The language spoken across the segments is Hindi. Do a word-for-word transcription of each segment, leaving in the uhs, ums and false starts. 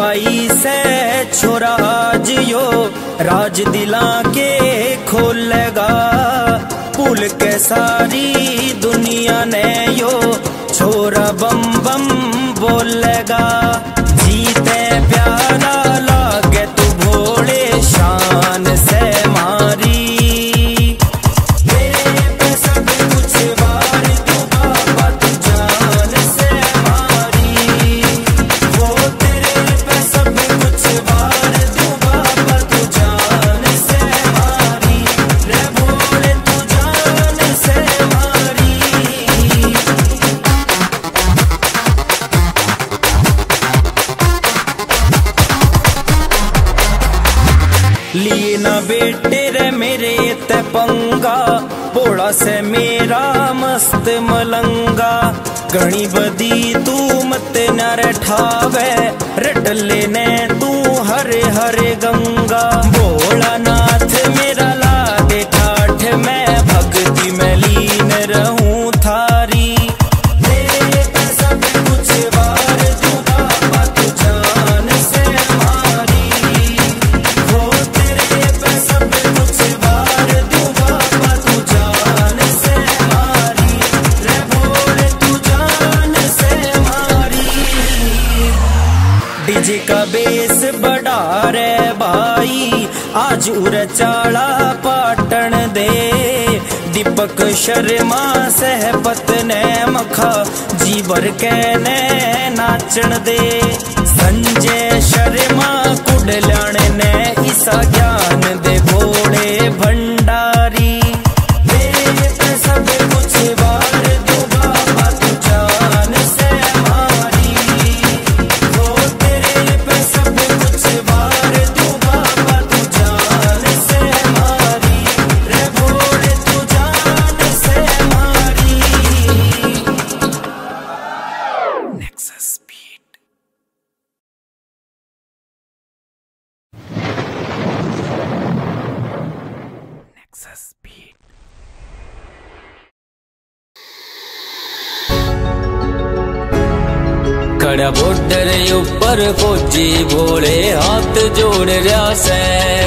आई से छोरा आज यो राज दिला के खोलेगा, पुल के सारी दुनिया ने यो छोरा बम बम बोलेगा। जीते प्यारा लागे तू भोले शान से मारी, लिए ना बेटे रे मेरे ते पंगा, पोड़ा से मेरा मस्त मलंगा। घणी बदी तू मत न रठावे, रट लेने तू हरे हरे गंगा। भोला नाथ मेरा लागे ठाठ, मैं भक्ति में लीन रहूं थारी। डीजे का बेस बढ़ा रे भाई, आज उर चाला पाटन दे। दीपक शर्मा सहपत ने मखा जीवर के ने नाचन दे। संजय शर्मा कुडलाने ने ईसा ज्ञान दे भोले भंडारी। खड़ा बॉर्डर ऊपर फौजी भोले हाथ जोड़ रहा से।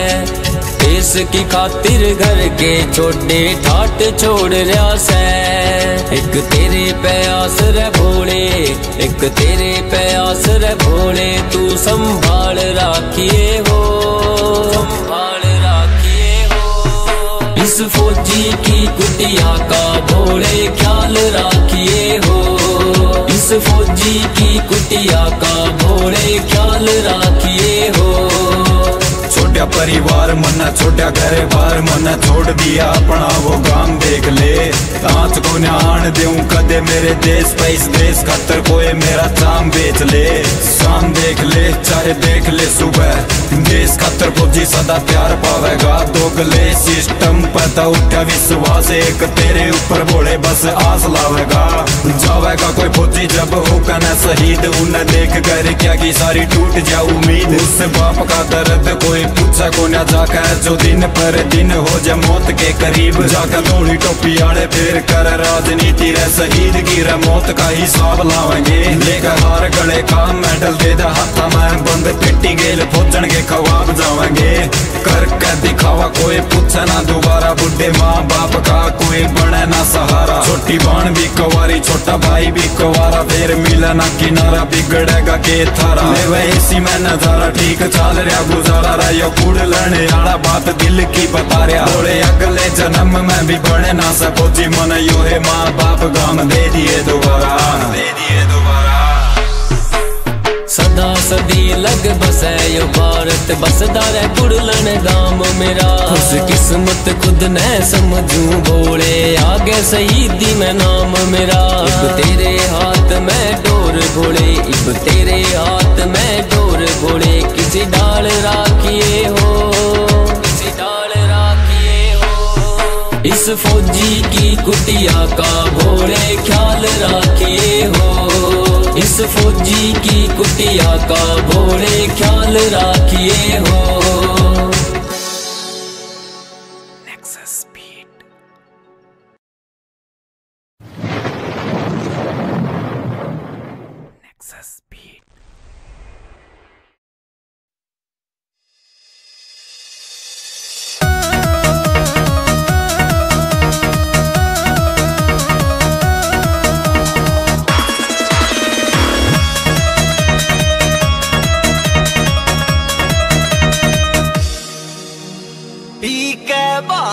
देश की खातिर घर के छोटे ठाट छोड़ रहा से। एक तेरे प्यास रे भोले, एक तेरे प्यास रे भोले, तू संभाल राखिए हो, संभाल राखिए हो। इस फौजी की कुटिया का भोले ख्याल राखिए हो, इस फौजी की कुटिया का भोले ख्याल राखिए हो। छोटा परिवार मना छोटा घर बार मना छोड़ दिया अपना वो गांव देख ले। कांच को न्याण देऊं कदे मेरे देश पे, इस देश खातर कोई मेरा चाम बेच ले। शाम देख ले चाहे देख ले सुबह, देश खातर फौजी सदा प्यार पावेगा। दोगले सिस्टम पता उठा विश्वास, एक तेरे ऊपर भोले बस आस लावेगा। जावेगा कोई फौजी जब होगा न शहीद, उन्हें देख कर क्या की सारी टूट जा उम्मीद। उस बाप का दर्द कोई पूछा को न जाकर, जो दिन पर दिन हो जा मौत के करीब। जाकर धोनी टोपी आड़े फिर कर राजनीति रे शहीद की रे मौत का हिसाब लावेंगे। लेकर हार गले का मेडल दे दा हाथा में, बंद पिट्टी गेल फौजन के खवाब जावेंगे। करके दिखावा कोई पूछे ना दोबारा, बुढ़े माँ बाप का कोई बने ना सहारा। छोटी बहन भी कुंवारी छोटा भाई भी कुंवारा, फिर मिले ना किनारा बिगड़ेगा के थारा। ले इसी में नजारा ठीक चल रहा गुजारा रहा, यो कूड़ लेने आला बात दिल की बता रहा। बोले अगले जन्म में भी बने ना सफौजी, मन यो है माँ बाप गाम दे दिए दोबारा, दे दिए दोबारा। सदा सदी लग बसे यो भारत बसदा रे कुड़लन गाम मेरा। खुश किस्मत खुद ने समझू भोले, आगे शहीदी में नाम मेरा। इब तेरे हाथ में डोर भोले, इब तेरे हाथ में डोर भोले, किसी डाल राखिए हो, किसी डाल राखिए हो। इस फौजी की कुटिया का भोले ख्याल राखिए हो, इस फौजी की कुटिया का भोले ख्याल राखिए हो।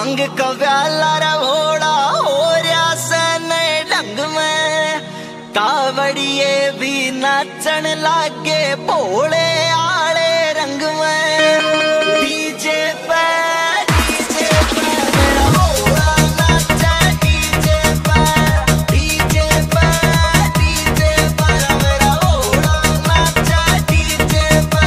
भांग कव्याला रवोड़ा हो रहा से नए ढंग में। कावड़िए भी नाचन लागे भोले आले रंग में। डीजे पे डीजे पे मेरा भोला नाचे डीजे पे डीजे पे डीजे पे मेरा भोला नाचे डीजे पे।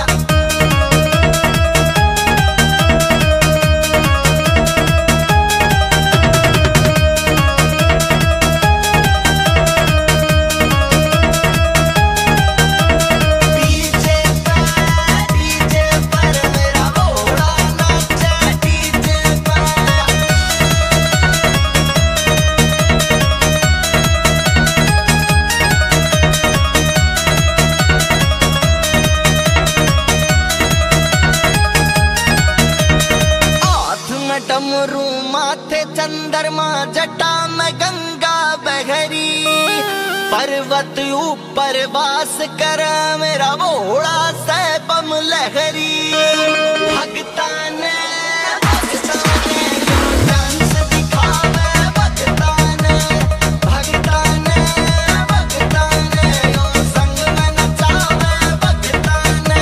डमरू माथे चंद्रमा जटा में गंगा बहरी। पर्वत ऊपर वास कर मेरा भोला से बम लहरी। भगता ने भगता ने यो डांस दिखावे भगता ने भगता ने भगता ने यो संग में नचावे भगता ने।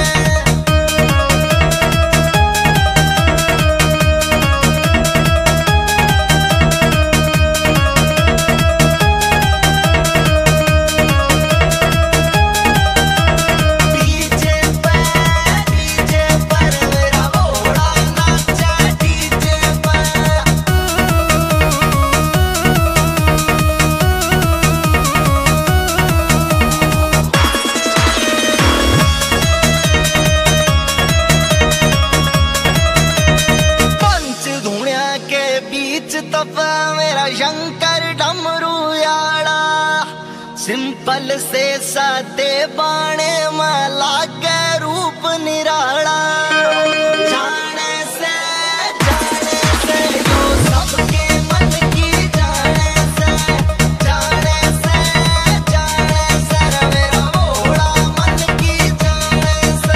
मेरा शंकर डमरू याड़ा सिंपल से सादे बाणे में लागे रूप निराला। जाने से जाने से जो सबके मन की जाने से जाने से जाने से मेरा भोला मन की जाने से।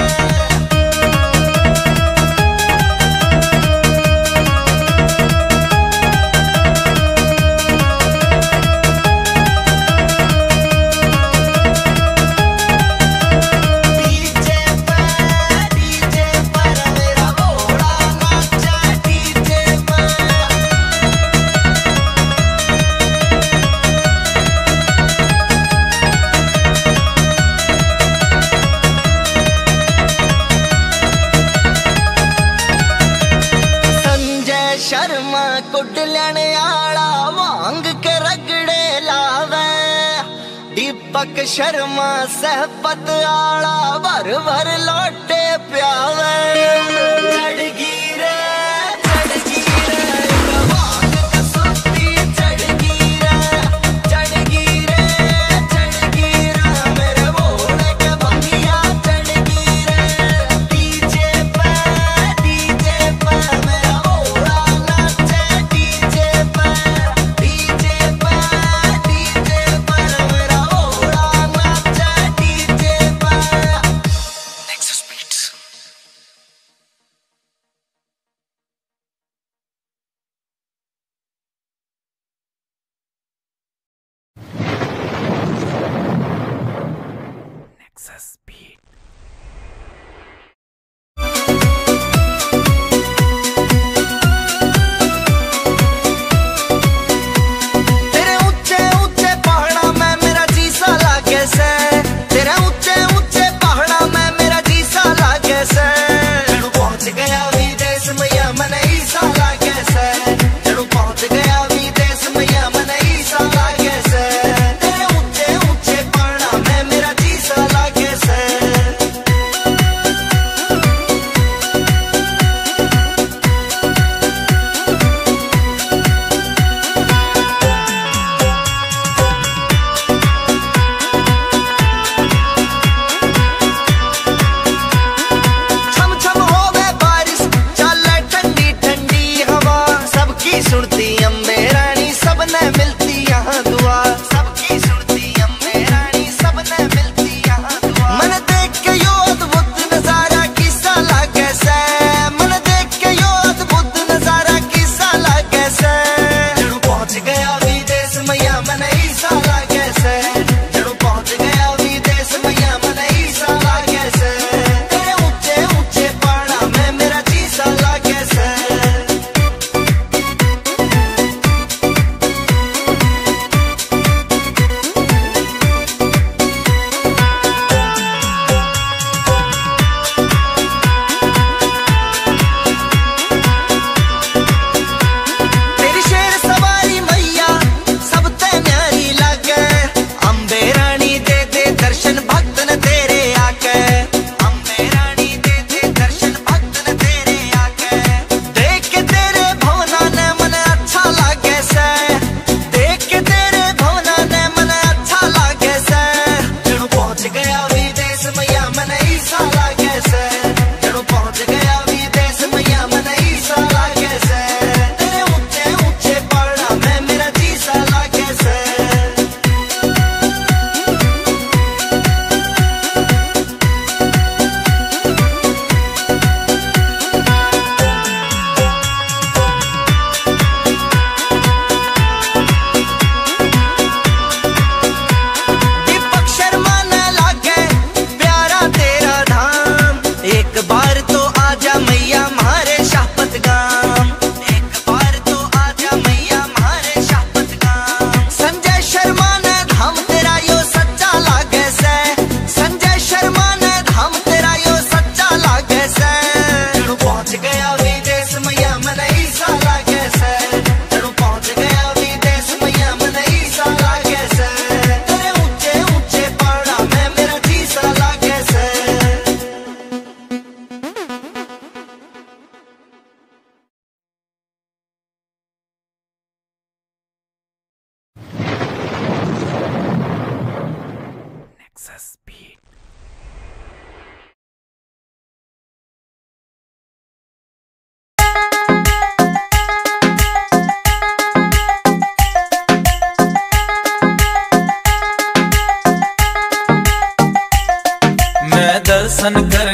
शर्मा कुडलण आला वांग के रगड़े लावे। दीपक शर्मा सहपत आला भर भर लौटे प्यावे। चढ़गी रे चढ़गी रे वांग कसुती चढ़गी रे चढ़गी रे चढ़गी रे मेरे भोले के बंगिया चढ़गी रे। डीजे पे डीजे पे मेरा भोला नाचे डीजे पे डीजे पे डीजे पे मेरा भोला नाचे डीजे पे। Nexus beat.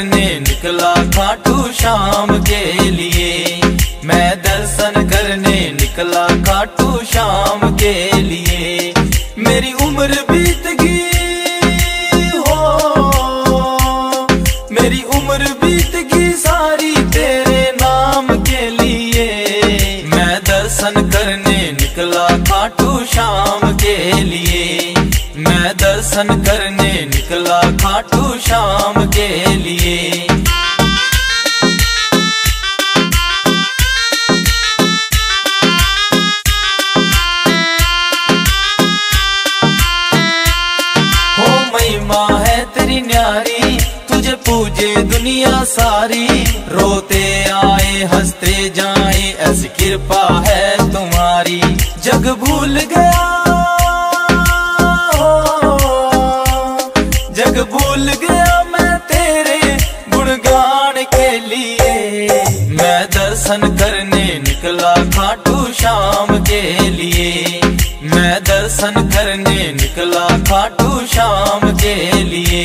करने निकला खाटू श्याम के लिए, मैं दर्शन करने निकला खाटू श्याम के लिए। मेरी उम्र बीत गई हो, मेरी उम्र बीत गई सारी तेरे नाम के लिए, मैं दर्शन करने निकला खाटू श्याम के लिए, मैं दर्शन करने निकला खाटू श्याम के लिए। हो महिमा है तेरी न्यारी, तुझे पूजे दुनिया सारी, रोते आए हंसते जाए ऐसी कृपा है तुम्हारी। जग भूल गया, जग भूल गया मैं तेरे गुणगान के लिए, मैं दर्शन करने निकला खाटू श्याम के लिए, मैं दर्शन करने निकला खाटू श्याम के लिए।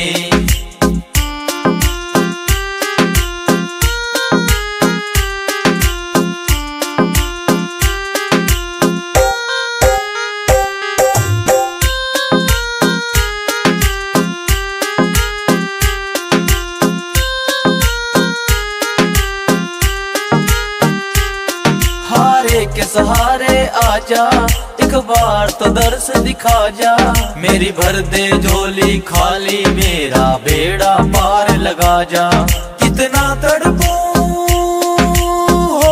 के सहारे आजा, एक बार तो दर्श दिखा जा, मेरी भर दे झोली खाली, मेरा बेड़ा पार लगा जा। कितना तड़पूं हो,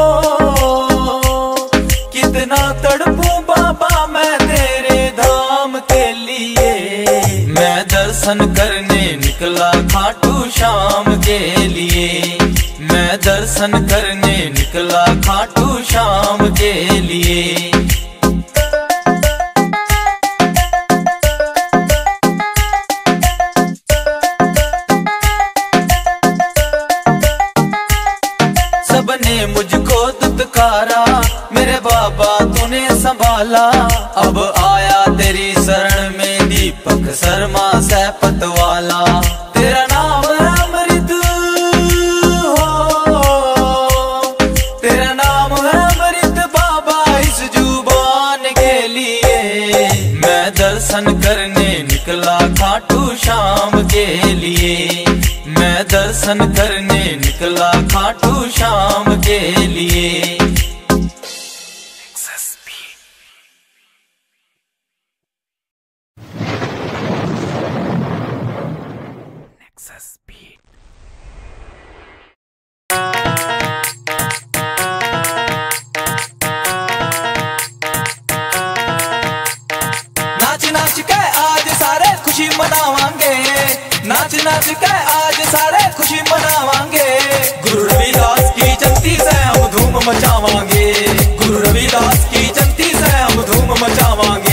कितना तड़पूं बाबा मैं तेरे धाम के लिए, मैं दर्शन करने निकला खाटू श्याम के लिए, मैं दर्शन करने निकला खाटू श्याम के लिए। सबने मुझको दुत्कारा, मेरे बाबा तूने संभाला, अब आया तेरी शरण में दीपक शर्मा सैपत वाला। तेरा नाम है अमृत हो, तेरा नाम है अमृत बाबा इस जुबान के लिए, मैं दर्शन करने निकला खाटू श्याम के लिए, मैं दर्शन करने निकला खाटू श्याम के लिए। नाच नाच के आज सारे खुशी मनावांगे, नाच नाच के आज सारे खुशी मनावांगे, गुरु रविदास की जयंती से हम धूम मचावांगे, गुरु रविदास की जयंती से हम धूम मचावांगे।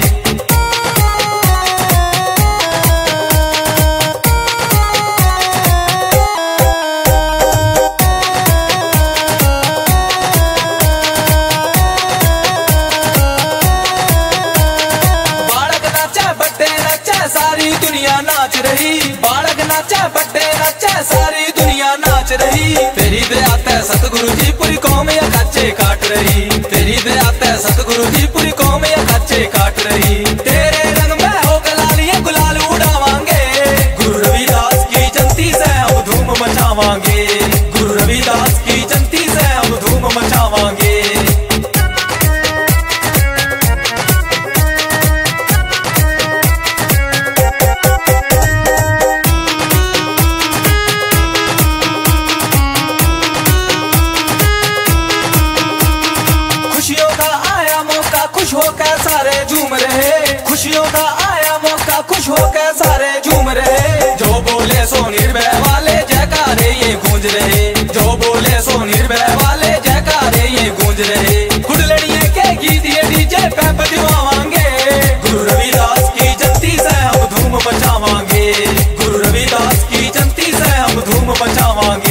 सारी दुनिया नाच रही, बालक नाचा बड्डे नाचा सारी दुनिया नाच रही, तेरी दया ते सतगुरु जी पूरी कौम या काचे काट रही, तेरी दया ते सतगुरु जी पूरी कौम या काचे काट रही। तेरे रंग में होकर लालियां गुलाल उड़ावांगे, गुरु रविदास की जयंती से हम धूम मचावांगे, गुरु रविदास की जयंती से हम धूम मचावांगे। खुश होकर सारे झूम रहे, खुशियों का आया मौका, खुश होकर सारे झूम रहे, जो बोले सो निर्भय वाले जयकारे ये गूंज रहे, जो बोले सो निर्भय वाले जयकारे ये गूंज रहे। कुड़लड़िए के गीत ये डीजे पे बजवावांगे, गुरु रविदास की जयंती से हम धूम मचावांगे, गुरु रविदास की जयंती से हम धूम मचावांगे।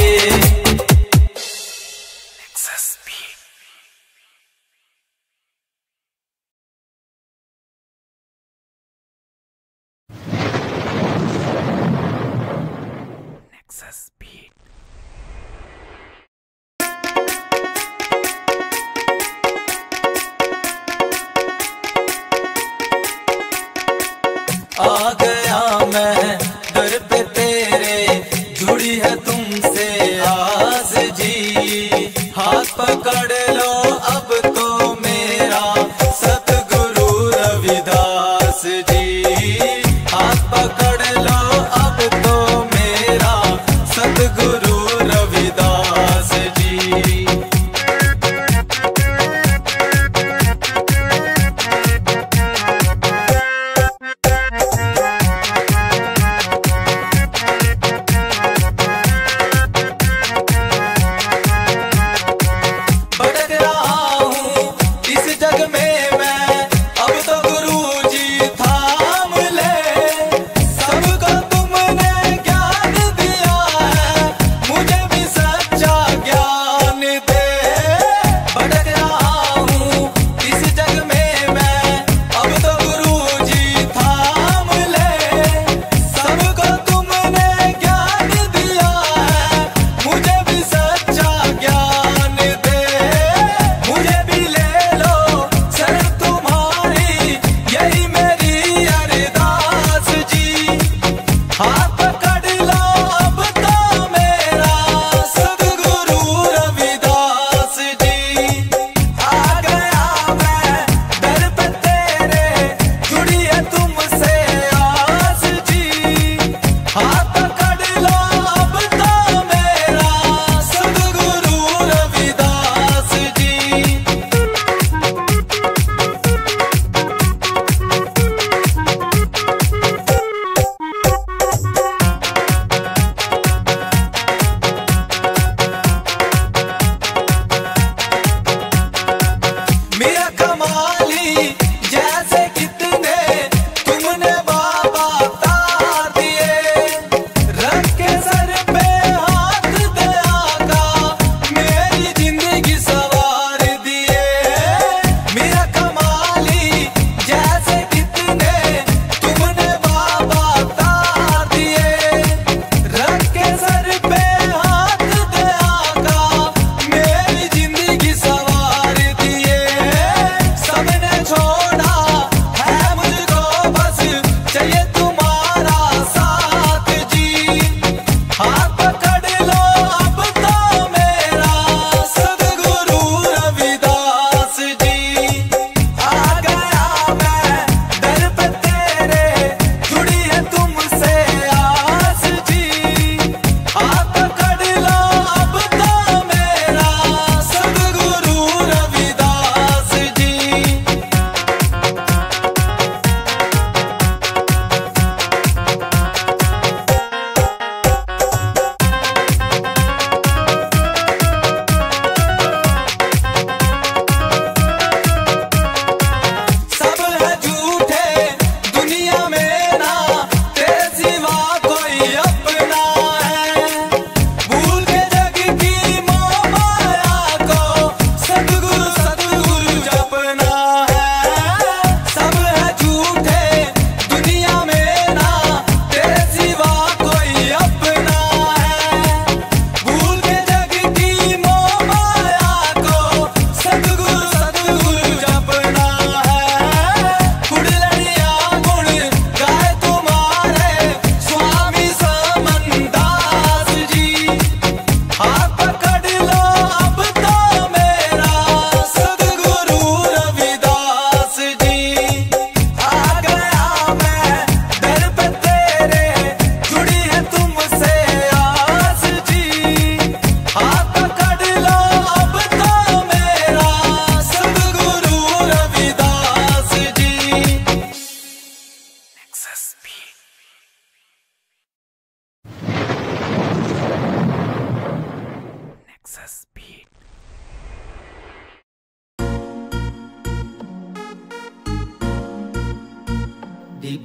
Nexus Beat.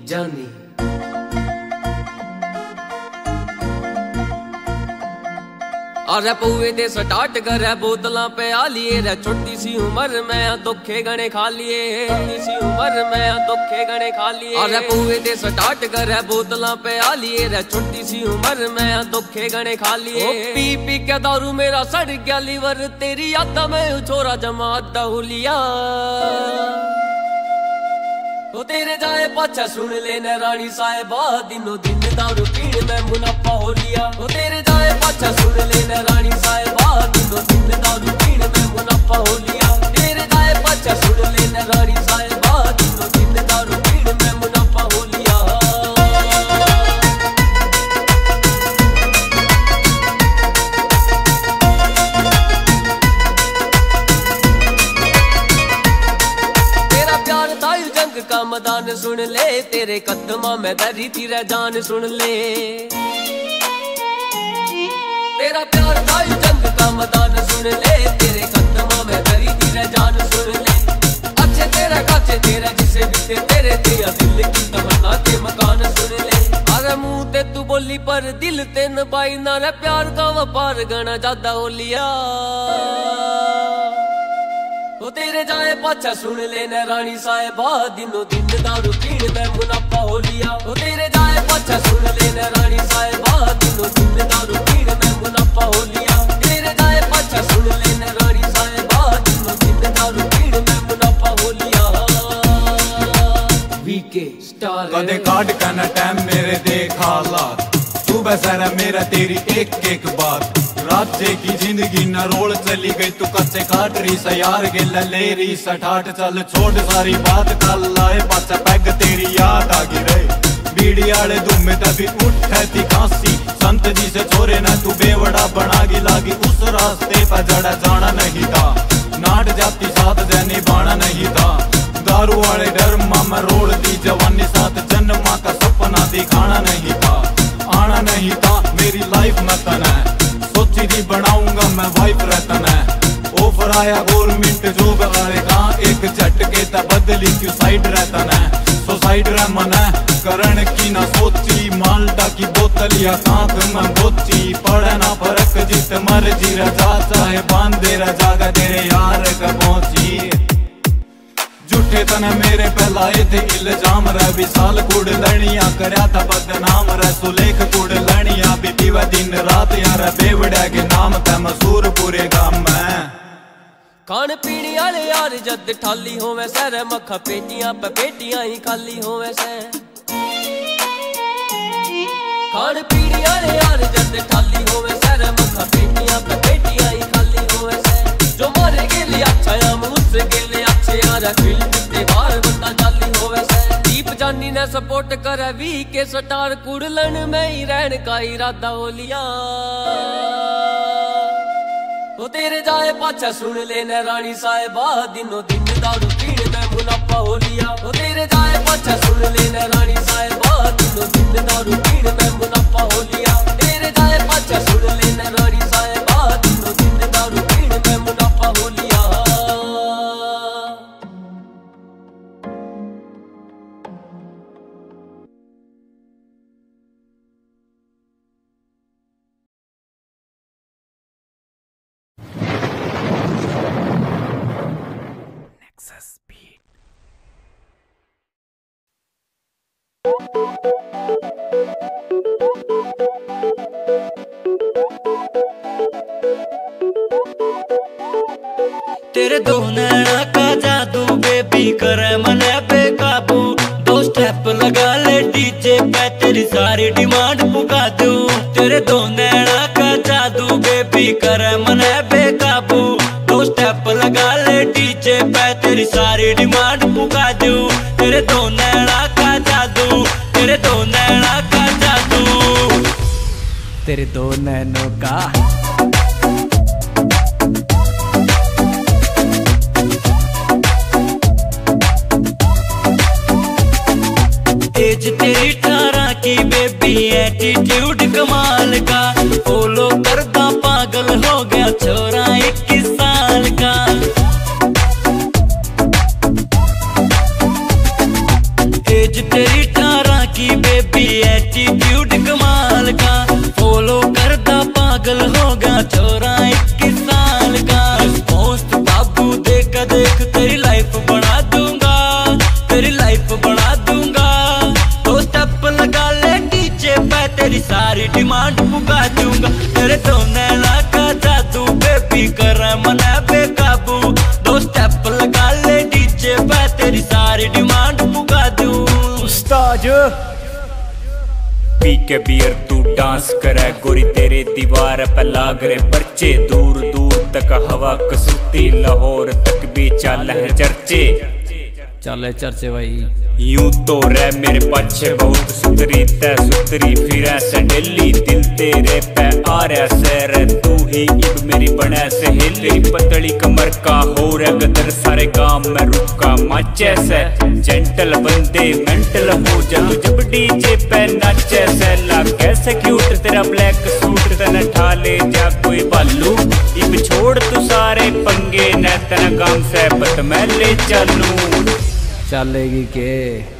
जानी। अरे पौवे ते स्टार्ट कर बोतला पे आ लिए रे, छोटी सी उम्र में दुखे गणे खा लिए, छोटी सी उम्र में दुखे गणे खा लिए। अरे पौवे ते स्टार्ट कर बोतला पे आ लिए रे, छोटी सी उम्र में दुखे गणे खा लिए। पी पी के दारू मेरा सड़ गया लीवर, तेरी याद में छोरा जमात हुलिया। ओ तेरे जाए पाछा सुन लेना रानी साहिबा, दिनों दिन दारू पीण में मुनाफा हो लिया। ओ तेरे जाए पाछा सुन लेना रानी साहिबा, दिनों दिन दारू पीण में मुनाफा हो लिया। तेरे जाए पाछा सुन लेना रानी साहिबा, दिनों दिन दारू पीण में मुनाफा हो लिया। का मैदान सुन ले, तेरे कदमा में दरी तेरा जान सुन ले। तेरा प्यार था जंग का मैदान सुन ले, तेरे कदमा में दरी तेरा जान सुन ले। अच्छे तेरा काचे तेरा जिसे बीते तेरे तेरा दिल की तमन्ना के मकान सुन ले। अरे मुंह ते तू बोली पर दिल ते नबाई ना रे, प्यार का व्यापार गना ज्यादा हो लिया। ओ तेरे जाए पाछा सुन लेना रानी साहिबा, दिनों दिन दारू पीण में मुनाफा हो लिया। ओ तेरे जाए पाछा सुन लेना रानी साहिबा, दिनों दिन दारू पीण में मुनाफा हो लिया। तेरे जाए पाछा सुन लेना रानी साहिबा, दिनों दिन दारू पीण में मुनाफा हो लिया। वीके स्टार कदे काट का ना टाइम मेरे देख हालात, तू बसरा मेरा तेरी एक एक बात। राज्य की जिंदगी न रोल चली गई, तू कच्चे काट रही सा यार के ले रही सा ठाट। चल छोड़ सारी बात, कल लाए पाचा पैग तेरी याद आ गिरे। बीड़ी आले दुम तभी उठे थी खांसी, संत जी से छोरे न तू बेवड़ा बना गी लागी। उस रास्ते पर जड़ा जाना नहीं था, नाट जाती साथ जैनी बाना नहीं था। दारू वाले डर मामा रोल दी जवानी साथ, जन्मा का सपना दिखाना नहीं था। आना नहीं था मेरी लाइफ में तना, सोची थी बनाऊंगा मैं वाइफ रहता है। ऑफर आया गवर्नमेंट जॉब वाले का, एक झटके ता बदली क्यों साइड रहता है। सोसाइड रह मना करण की ना सोची, माल्टा की बोतल या कांख में बोची। पड़े ना फर्क जित मर्जी रजा, चाहे बांधे रजागा तेरे यार का पहुंची। झूठे तने मेरे पहलाए थे इल्जाम रे, विशाल कुड़ लड़िया करया था बदनाम रे। सुलेख कुड़ लड़िया भी पीवा दिन रात यार, बेवड़ा के नाम था मशहूर पूरे गांव में। खान पीनी वाले यार जद ठाली होवे सर, मक्खा पेटियां पे पेटियां ही खाली होवे से। खान पीनी वाले यार जद ठाली होवे सर, मक्खा पेटियां पे पेटियां ही खाली होवे से। जो मारे के लिए अच्छा या मुझसे के लिए अच्छे यार, फील्ड ते बाहर बंदा जाली होवे से। दीप जानी ने सपोर्ट करे वी के स्टार, कुड़लन में ही रहन का इरादा हो लिया। ओ तेरे जाए पाछा सुन लेना रानी साहिबा, दिनों दिन दारू पीण में मुनाफा हो लिया। ओ तेरे जाए पाछा सुन लेना रानी साहिबा, दिनों दिन दारू पीण में मुनाफा हो लिया। तेरे जाए पाछा सुन लेना रानी साहिबा, दिनों दिन दारू पीण में मुनाफा हो लिया। तेरे दो नैना का जादू बेबी करे मने बेकाबू। दो स्टेप लगा ले डीजे पे तेरी सारी डिमांड पुका दूं। तेरे दो नैना का जादू बेबी करे मने बेकाबू। दो स्टेप लगा ले डीजे पे तेरी सारी डिमांड पुका दूं। तेरे दो नैना का जादू, तेरे दो नैना का जादू, तेरे दो नैनों का। एज तेरी अठारह की बेबी, एटीट्यूड कमाल का। फॉलो करता पागल हो गया छोरा इक्कीस साल का। एज तेरी अठारह पी के बियर तू डांस करे गोरी तेरे दीवार पे लाग रे पर्चे दूर दूर तक हवा कसूती लाहौर तक भी चल है चर्चे चले चर्चे भाई यूं तो रह मेरे पाछे बहुत सुतरी तै सुतरी फिर ऐसे डेली दिल तेरे पे आ रहा सैर तू ही इब मेरी बने सहेली पतली कमर का हो रहा गदर सारे गांव में रुका माचे से जेंटल बंदे मेंटल हो जब जब डीजे पे नाचे से ला कैसे क्यूट तेरा ब्लैक सूट तन ठाले जा कोई बालू इब छोड़ तू सारे पंगे न तना गांव से पत मैं ले चलूं चलेगी के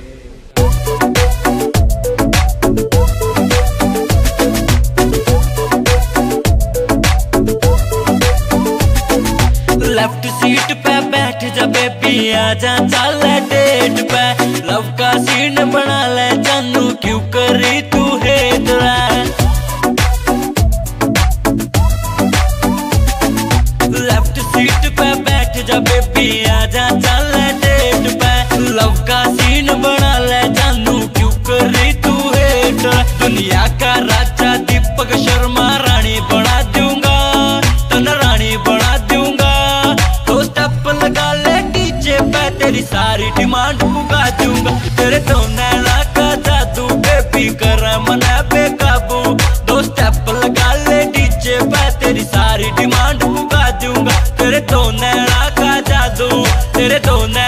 लेफ्ट सीट पे बैठ जा बेबी आजा चल डेट पे लव का सीन बना ले जानू क्यों करी तू हेट लेफ्ट सीट पे बैठ जा बेबी आजा चल डेट पे लव का सीन बना ले जानू क्यों करी तू हेट दुनिया का राजा दीपक शर्मा रानी बना दूंगा तन रानी बना दूंगा तो स्टेप लगा ले डीजे पे तेरी सारी डिमांड पुगा दूंगा तेरे तो नैना का जादू बेबी कर मना बेकाबू दो स्टेप लगा ले डीजे पे तेरी सारी डिमांड पुगा दूंगा तेरे तो नैना का जादू तेरे तो